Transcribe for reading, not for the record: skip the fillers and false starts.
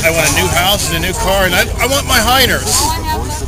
I want a new house and a new car, and I want my Heiners.